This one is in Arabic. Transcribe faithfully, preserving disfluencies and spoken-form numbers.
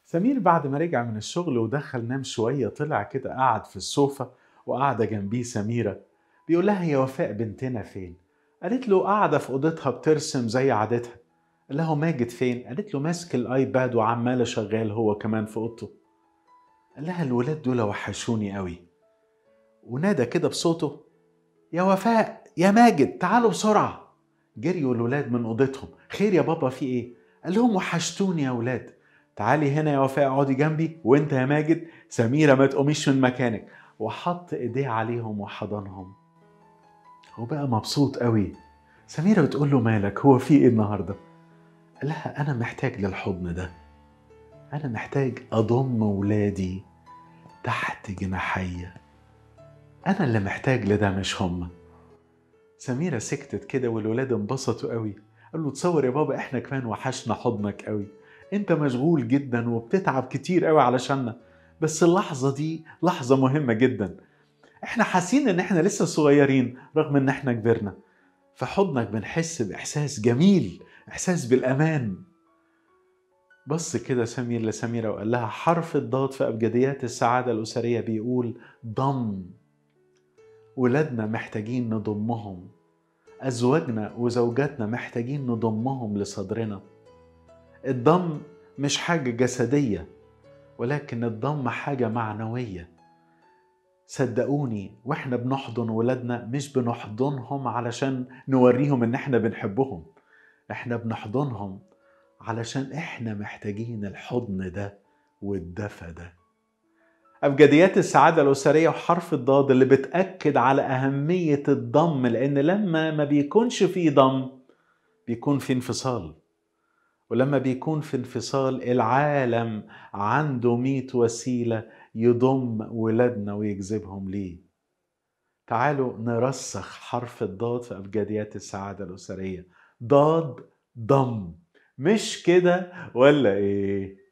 سمير بعد ما رجع من الشغل ودخل نام شوية طلع كده قعد في السوفة وقاعدة جنبيه سميرة. بيقول لها يا وفاء بنتنا فين؟ قالت له قاعدة في أوضتها بترسم زي عادتها. قال لها ماجد فين؟ قالت له ماسك الآيباد وعمال شغال هو كمان في أوضته. قال لها الولاد دول وحشوني قوي، ونادى كده بصوته يا وفاء يا ماجد تعالوا بسرعة. جريوا الولاد من أوضتهم. خير يا بابا في إيه؟ قال لهم وحشتوني يا ولاد. تعالي هنا يا وفاء اقعدي جنبي، وانت يا ماجد سميرة ما تقوميش من مكانك. وحط ايديه عليهم وحضنهم. هو بقى مبسوط قوي. سميرة بتقول له مالك، هو في ايه النهاردة؟ قال لها انا محتاج للحضن ده، انا محتاج اضم ولادي تحت جناحية، انا اللي محتاج لده مش هم. سميرة سكتت كده والولاد انبسطوا قوي. قال له تصور يا بابا احنا كمان وحشنا حضنك قوي، انت مشغول جدا وبتتعب كتير قوي علشاننا، بس اللحظة دي لحظة مهمة جدا. احنا حاسين ان احنا لسه صغيرين رغم ان احنا كبرنا. في حضنك بنحس باحساس جميل، احساس بالامان. بص كده سمير لسميرة وقال لها حرف الضاد في ابجديات السعادة الاسرية بيقول ضم. ولادنا محتاجين نضمهم، أزواجنا وزوجاتنا محتاجين نضمهم لصدرنا. الضم مش حاجة جسدية، ولكن الضم حاجة معنوية. صدقوني واحنا بنحضن ولادنا مش بنحضنهم علشان نوريهم ان احنا بنحبهم، احنا بنحضنهم علشان احنا محتاجين الحضن ده والدفى ده. أبجديات السعادة الأسرية وحرف الضاد اللي بتأكد على أهمية الضم، لأن لما ما بيكونش فيه ضم بيكون في انفصال، ولما بيكون في انفصال العالم عنده ميت وسيلة يضم ولادنا ويجذبهم ليه. تعالوا نرسخ حرف الضاد في أبجديات السعادة الأسرية. ضاد ضم، مش كده ولا إيه؟